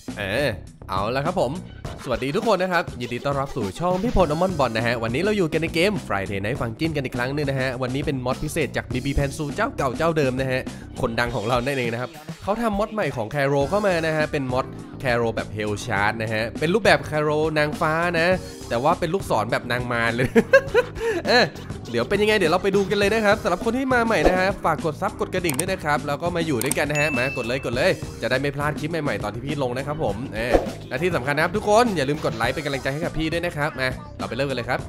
เออเอาละครับผมสวัสดีทุกคนนะครับยินดีต้อนรับสู่ช่องพี่พลอมอนบอลนะฮะวันนี้เราอยู่กันในเกม Friday Night Funkin' กันอีกครั้งนึงนะฮะวันนี้เป็นมอดพิเศษจาก BB Pensu เจ้าเก่าเจ้าเดิมนะฮะคนดังของเรานั่นเองนะครับเขาทำมอดใหม่ของแคโรเข้ามานะฮะเป็นมอดแคโรแบบเฮลชาร์ดนะฮะเป็นรูปแบบแคโรนางฟ้านะแต่ว่าเป็นลูกศรแบบนางมารเลย เดี๋ยวเป็นยังไงเดี๋ยวเราไปดูกันเลยนะครับสำหรับคนที่มาใหม่นะฮะฝากกดซับกดกระดิ่งด้วยนะครับแล้วก็มาอยู่ด้วยกันนะฮะมากดเลยจะได้ไม่พลาดคลิปใหม่ๆตอนที่พี่ลงนะครับผมและที่สำคัญนะครับทุกคนอย่าลืมกดไลค์เป็นกำลังใจให้กับพี่ด้วยนะครับมาเราไปเริ่มกันเลยครับ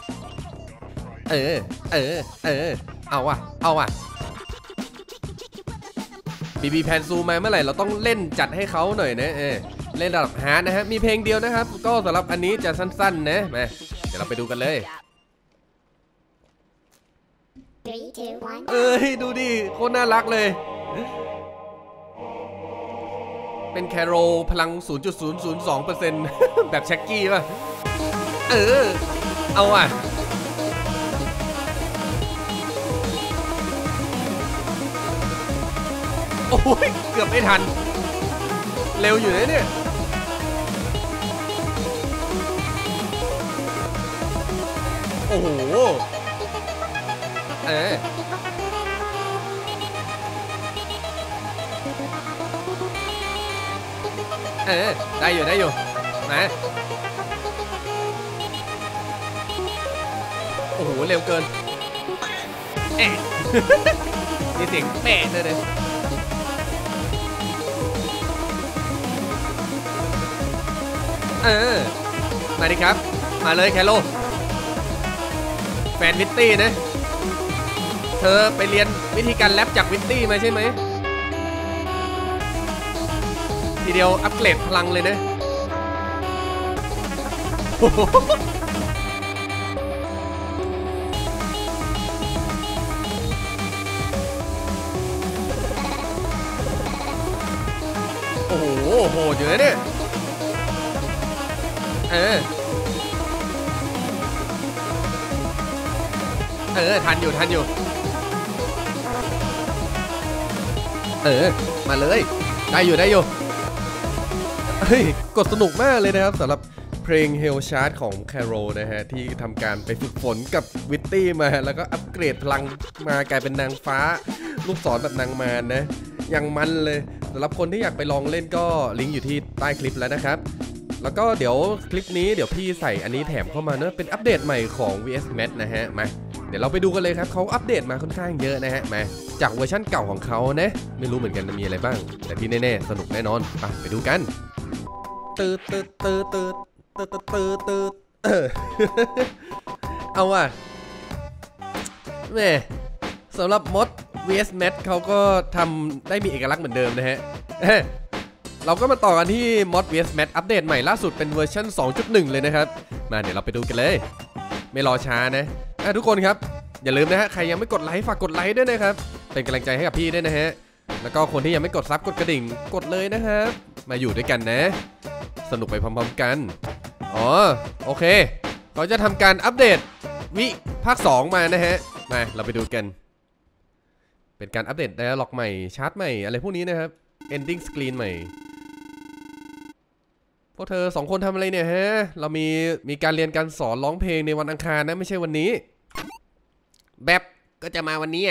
เอาว่ะBB Pensuมาเมื่อไหร่เราต้องเล่นจัดให้เขาหน่อยนะเล่นระดับฮาร์ดนะฮะมีเพลงเดียวนะครับก็สำหรับอันนี้จะสั้นๆนะมาเดี๋ยวเราไปดูกันเลยดูดิโคตรน่ารักเลยเป็นแคโรพลัง 0.002% แบบแช็กกี้ป่ะเอาอ่ะโอ้ยเกือบไม่ทันเร็วอยู่นะเนี่ยโอ้โหได้อยู่มาโอ้โหเร็วเกินมีเสียงแปะเลยมาดิครับมาเลยแคโรแฟนวิตตี้นะเธอไปเรียนวิธีการแรปจากวิตตี้มาใช่ไหมทีเดียวอัปเกรดพลังเลยนะโอ้โหโหดอยู่นะเนี่ยทันอยู่มาเลยได้อยู่เฮ้ยกดสนุกมากเลยนะครับสำหรับเพลง Hell Chart ของ Caro นะฮะที่ทำการไปฝึกฝนกับวิตตี้มาแล้วก็อัปเกรดพลังมากลายเป็นนางฟ้าลูกศรแบบนางมารนะยังมันเลยสำหรับคนที่อยากไปลองเล่นก็ลิงก์อยู่ที่ใต้คลิปแล้วนะครับแล้วก็เดี๋ยวคลิปนี้เดี๋ยวพี่ใส่อันนี้แถมเข้ามาเนอะเป็นอัปเดตใหม่ของ VS Match นะฮะมาเดี๋ยวเราไปดูกันเลยครับเขาอัปเดตมาค่อนข้างเยอะนะฮะมาจากเวอร์ชั่นเก่าของเขานะไม่รู้เหมือนกันจะมีอะไรบ้างแต่ที่แน่ๆสนุกแน่นอนไปดูกันเอาว่ะแม่สำหรับมอด VS Match เขาก็ทำได้มีเอกลักษณ์เหมือนเดิมนะฮะเราก็มาต่อกันที่มอด VS Match อัปเดตใหม่ล่าสุดเป็นเวอร์ชัน 2.1 เลยนะครับมาเดี๋ยวเราไปดูกันเลยไม่รอช้านะทุกคนครับอย่าลืมนะฮะใครยังไม่กดไลค์ฝากกดไลค์ด้วยนะครับเป็นกำลังใจให้กับพี่ด้วยนะฮะแล้วก็คนที่ยังไม่กดซับกดกระดิ่งกดเลยนะครับมาอยู่ด้วยกันนะสนุกไปพร้อมๆกันโอเคเขาจะทำการอัปเดตภาค 2มานะฮะมาเราไปดูกันเป็นการอัปเดตไดอะล็อกใหม่ชาร์ตใหม่อะไรพวกนี้นะครับ ending screen ใหม่พวกเธอ2คนทำอะไรเนี่ยฮะเรามีการเรียนการสอนร้องเพลงในวันอังคารนะไม่ใช่วันนี้แบบก็จะมาวันนี้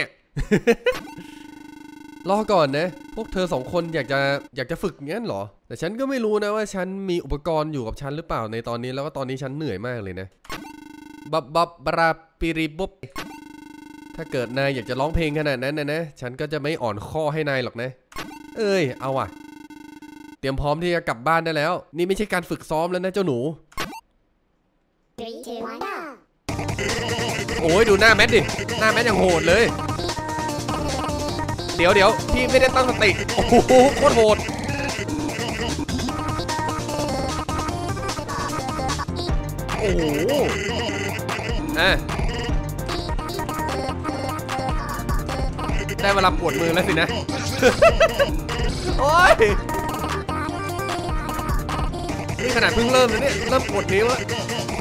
รอก่อนนะพวกเธอ2คนอยากจะฝึกงั้นเหรอแต่ฉันก็ไม่รู้นะว่าฉันมีอุปกรณ์อยู่กับฉันหรือเปล่าในตอนนี้แล้วก็ตอนนี้ฉันเหนื่อยมากเลยนะบับบราปิริบบถ้าเกิดนายอยากจะร้องเพลงขนาดนั้นนะฉันก็จะไม่อ่อนข้อให้นายหรอกนะเอาว่ะเตรียมพร้อมที่จะกลับบ้านได้แล้วนี่ไม่ใช่การฝึกซ้อมแล้วนะเจ้าหนูโอ้ยดูหน้าแมทดิหน้าแมทอย่างโหดเลยเดี๋ยวพี่ไม่ได้ตั้งสติโอ้โหโคตรโหดโอ้โหได้เวลาปวดมือแล้วสินะโอ้ยนี่ขนาดเพิ่งเริ่มเลยเนี่ยเริ่มปวดนิ้วแล้ว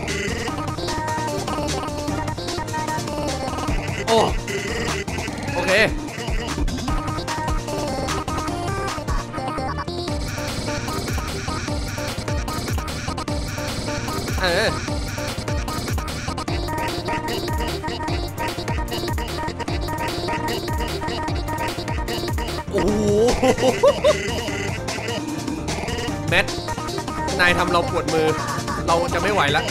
โอเค โโอ้โหแมทนายทำเราปวดมือเราจะไม่ไหวแล้ว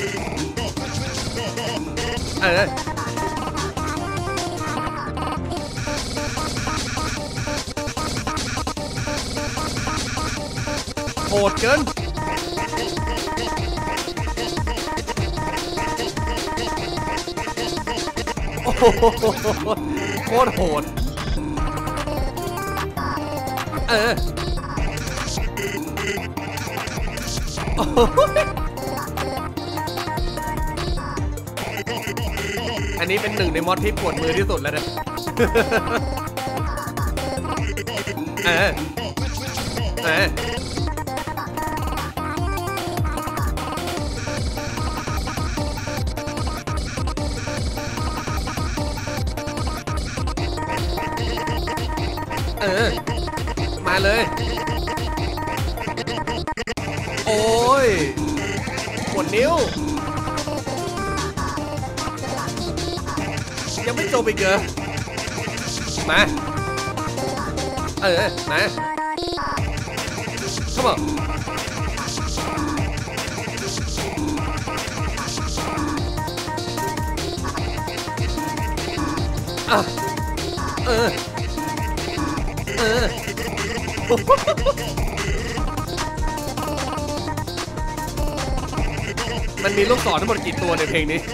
โหดเกินโอ้โหโคตรโหดอันนี้เป็นหนึ่งในมอดที่ปวดมือที่สุดแล้วนะมาเลยโอ้ยปวดนิ้วยังไม่จบอีกเหรอมามาเข้ามามันมีลูกศรทั้งหมดกี่ตัวในเพลงนี้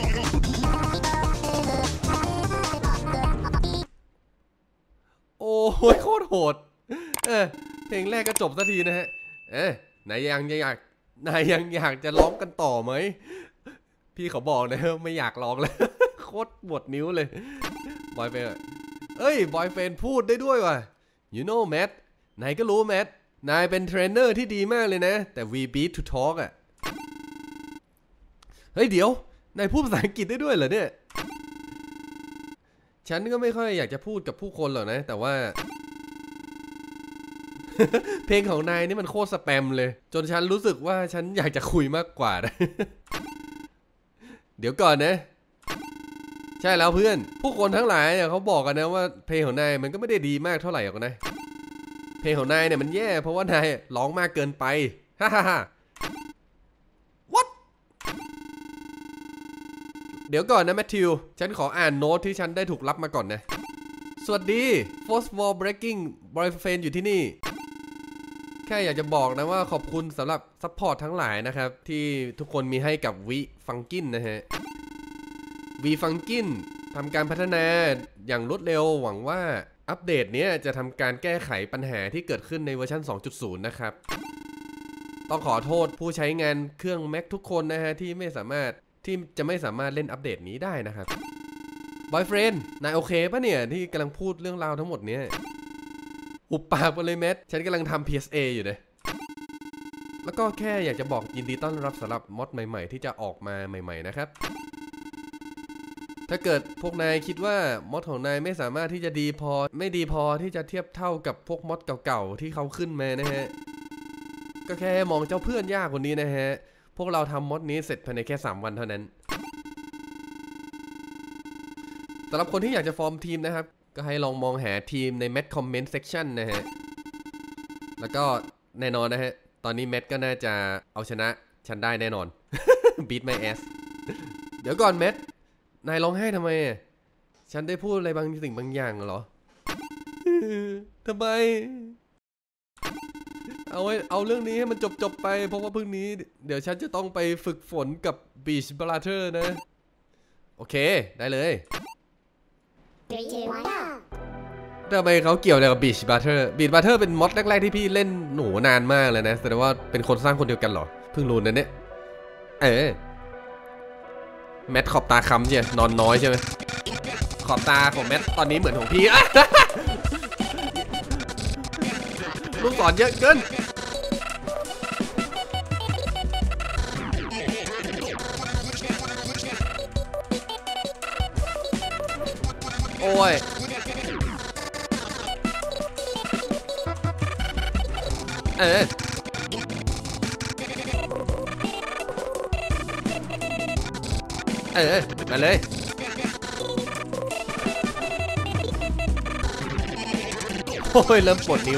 โอ้ยโคตรโหดเพลงแรกก็จบสักทีนะฮะนายยังอยากจะร้องกันต่อไหมพี่เขาบอกนะไม่อยากร้องแล้วโคตรปวดนิ้วเลยบอยเฟนบอยเฟนพูดได้ด้วยว่ะ you know Matt นายก็รู้ Matt นายเป็นเทรนเนอร์ที่ดีมากเลยนะแต่ we beat to talk อ่ะเฮ้ยเดี๋ยวนายพูดภาษาอังกฤษได้ด้วยเหรอเนี่ยฉันก็ไม่ค่อยอยากจะพูดกับผู้คนหรอกนะแต่ว่า เพลงของนายนี่มันโคตรสแปมเลยจนฉันรู้สึกว่าฉันอยากจะคุยมากกว่านะ เดี๋ยวก่อนนะใช่แล้วเพื่อนผู้คนทั้งหลายเนี่ยเขาบอกกันนะว่าเพลงของนายมันก็ไม่ได้ดีมากเท่าไหร่หรอกนะเพลงของนายเนี่ยมันแย่เพราะว่านายร้องมากเกินไปฮ่าฮ่าฮ่า what เดี๋ยวก่อนนะแมทธิวฉันขออ่านโน้ตที่ฉันได้ถูกรับมาก่อนนะสวัสดี Force Wall Breaking Boyfriend อยู่ที่นี่แค่อยากจะบอกนะว่าขอบคุณสำหรับซัพพอร์ตทั้งหลายนะครับที่ทุกคนมีให้กับวิฟังกินนะฮะวีฟังกินทำการพัฒนาอย่างรวดเร็วหวังว่าอัปเดตนี้จะทำการแก้ไขปัญหาที่เกิดขึ้นในเวอร์ชัน 2.0 นะครับต้องขอโทษผู้ใช้งานเครื่อง Mac ทุกคนนะฮะที่จะไม่สามารถเล่นอัปเดตนี้ได้นะครับบอยเฟรนด์นายโอเคปะเนี่ยที่กำลังพูดเรื่องราวทั้งหมดเนี้ยหุบปากไปเลยแมทฉันกำลังทำ PSA อยู่เลยแล้วก็แค่อยากจะบอกยินดีต้อนรับสำหรับมอดใหม่ๆที่จะออกมาใหม่ๆนะครับถ้าเกิดพวกนายคิดว่ามอดของนายไม่สามารถที่จะไม่ดีพอที่จะเทียบเท่ากับพวกมอดเก่าๆที่เขาขึ้นมานะฮะก็แค่มองเจ้าเพื่อนยากคนนี้นะฮะพวกเราทำมอดนี้เสร็จภายในแค่3 วันเท่านั้นสำหรับคนที่อยากจะฟอร์มทีมนะครับก็ให้ลองมองหาทีมใน Matt Comment Section นะฮะแล้วก็แน่นอนนะฮะตอนนี้ Matt ก็น่าจะเอาชนะฉันได้แน่นอน Beat my ass เดี๋ยวก่อน Matt นายร้องไห้ทำไมฉันได้พูดอะไรบางสิ่งบางอย่างเหรอ ทำไมเอาเรื่องนี้ให้มันจบไปเพราะว่าพรุ่งนี้เดี๋ยวฉันจะต้องไปฝึกฝนกับ Beach Brother นะโอเคได้เลยทำไมเขาเกี่ยวอะไรกับ Beach Brother Beach Brother เป็นมอดแรกๆที่พี่เล่นหนูนานมากเลยนะแสดงว่าเป็นคนสร้างคนเดียวกันเหรอเพิ่งรู้นะเนี่ยแมทขอบตาค้ำใช่นอนน้อยใช่ไหมขอบตาของแมทตอนนี้เหมือนของพี่ลูกศรเยอะเกินโอ้ยมาเลยโอ้ยเริ่มปวดนิ้ว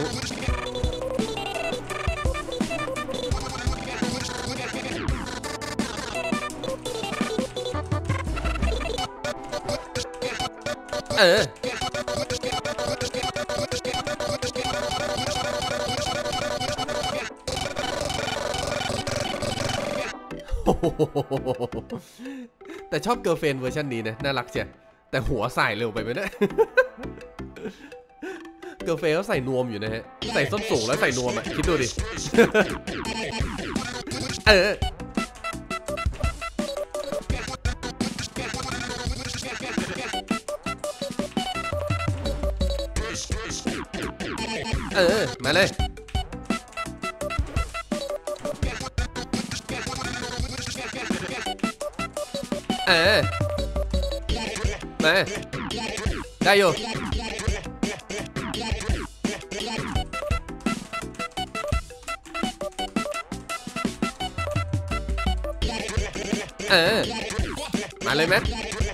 แต่ชอบเกิร์ลเฟรนด์เวอร์ชันนี้นะน่ารักเชียแต่หัวใส่เร็วไปไหมเนี่ยเกิร์ลเฟรนด์เขาใส่นวมอยู่นะฮะใส่ส้นสูงแล้วใส่นวมอ่ะคิดดูดิมาเลยมาได้อยู่มาเลยแมท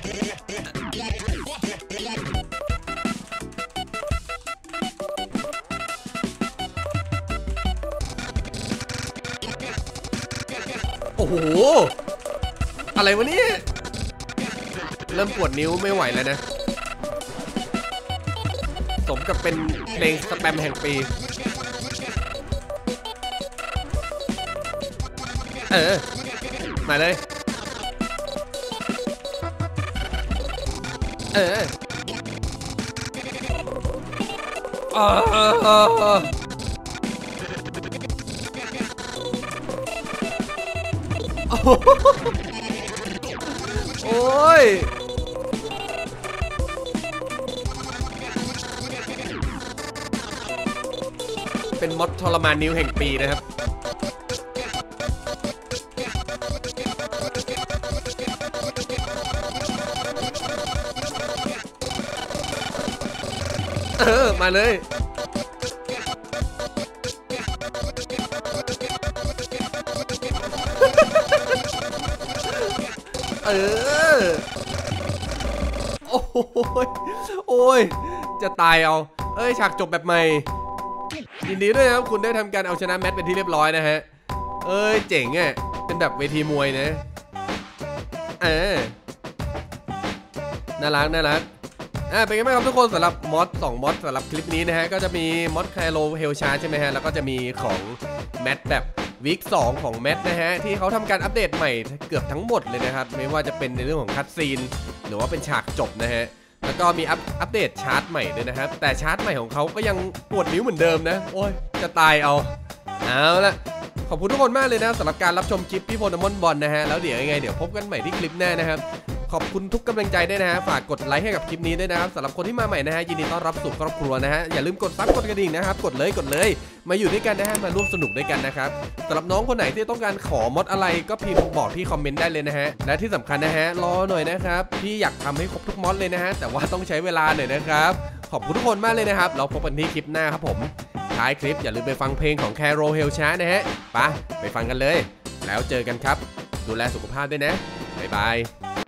โอ้โหอะไรวะเนี่ยเริ่มปวดนิ้วไม่ไหวแล้วนะสมกับเป็นเพลงสแปมแห่งปีมาเลยโอ้ยเป็นมอดทรมานนิ้วแห่งปีนะครับมาเลยโอ้ยจะตายเอาฉากจบแบบใหม่ยินดีด้วยครับคุณได้ทำการเอาชนะแมทเป็นที่เรียบร้อยนะฮะเจ๋งอ่ะเป็นแบบเวทีมวยนะน่ารักเป็นไงบ้างครับทุกคนสำหรับมอด2มอดสำหรับคลิปนี้นะฮะก็จะมีมอดไคโลเฮลชาใช่ไหมฮะแล้วก็จะมีของแมทแบบวีค2ของแมทนะฮะที่เขาทำการอัปเดตใหม่เกือบทั้งหมดเลยนะครับไม่ว่าจะเป็นในเรื่องของคัตซีนหรือว่าเป็นฉากจบนะฮะแล้วก็มีอัปเดตชาร์ตใหม่ด้วยนะครับแต่ชาร์ตใหม่ของเขาก็ยังปวดนิ้วเหมือนเดิมนะโอ้ยจะตายเอาละขอบคุณทุกคนมากเลยนะสำหรับการรับชมคลิปพี่โพนมอนบอลนะฮะแล้วเดี๋ยวยังไงเดี๋ยวพบกันใหม่ที่คลิปหน้านะครับขอบคุณทุกกำลังใจด้วยนะฮะฝากกดไลค์ให้กับคลิปนี้ด้วยนะครับสำหรับคนที่มาใหม่นะฮะยินดีต้อนรับสู่ครอบครัวนะฮะอย่าลืมกดซับกดกระดิ่งนะครับกดเลยมาอยู่ด้วยกันนะฮะมาร่วมสนุกด้วยกันนะครับสำหรับน้องคนไหนที่ต้องการขอมอดอะไรก็พิมพ์บอกที่คอมเมนต์ได้เลยนะฮะและที่สำคัญนะฮะรอหน่อยนะครับพี่อยากทำให้ครบทุกมอดเลยนะฮะแต่ว่าต้องใช้เวลาหน่อยนะครับขอบคุณทุกคนมากเลยนะครับเราพบกันที่คลิปหน้าครับผมท้ายคลิปอย่าลืมไปฟังเพลงของแคโรเฮลชานะฮะไปฟังกันเลยแล้วเจอกันครับดูแลสุขภาพด้วยนะบ๊ายบาย